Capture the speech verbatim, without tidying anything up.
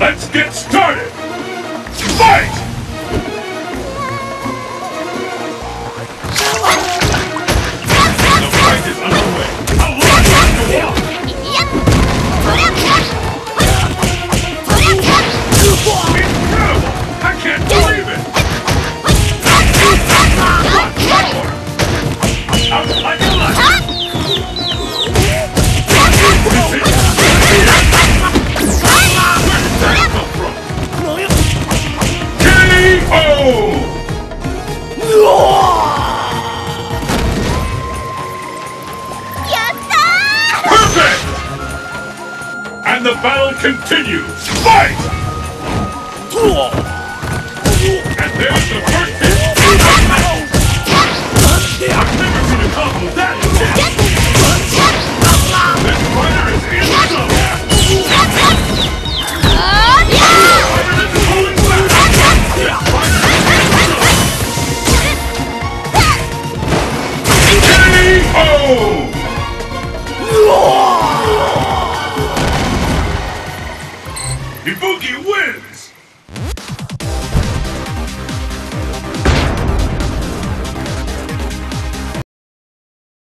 Let's get started! Fight! The fight is underway. How long do you have to walk? Incredible! I can't believe it! Out like a light! K O! Perfect! And the battle continues! Fight! And there's the first hit! I've never seen a combo that intense! This fighter is in trouble! This fighter is pulling back! This fighter is in trouble! K O! Ibuki wins!